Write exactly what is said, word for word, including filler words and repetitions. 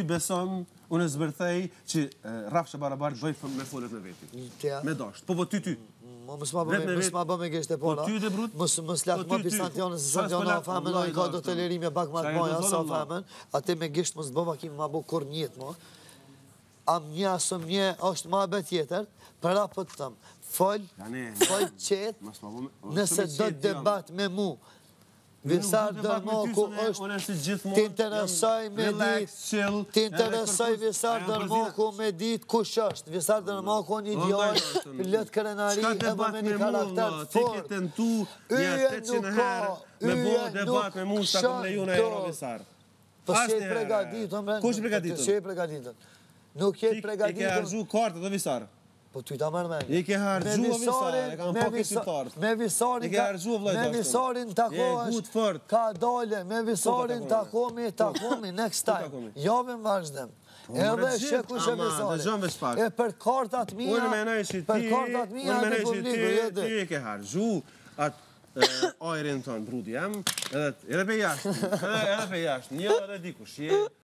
beson, unë zbërthej që Rafsha Barabar bëj me folet me veti. Me dasht. Po po ty ty. Mësë ma bë me gështë e pola. Po ty dhe brut. Mësë lakë ma për Santianës, se Santianë a femen, a i ka do të lerimi e bak ma të maja, sa femen, ate me gështë mësë bëma kimi ma bo kur njët ma. Am një asëm një është ma bë tjetër, për apë të tëmë, fol, fol qetë, nëse do të debat me mu, Visar Dërmoku është, të interesoj me ditë, të interesoj Visar Dërmoku me ditë kush është. Visar Dërmoku një idiot, pilot krenari, edhe me një karakter fort. Yje nuk ka, yje nuk shëndo. Po që e pregaditën, bre? Kush e pregaditën? Që e pregaditën? Nuk je pregaditën. I ke hargju kartë dhe Visar? Po ty ta mërë me. I ke hargju o Visar, e kam po këtë tartë. Me Visarin, me Visarin tako është, ka dole, me Visarin tako me, tako me, next time. Jove më vazhdem. Edhe sheku shë Visarin. E për kartat mija, për kartat mija të publiku. Ty e ke hargju atë ajrin tonë, brudi jam, edhe pe jashtë, edhe pe jashtë, një edhe dikush,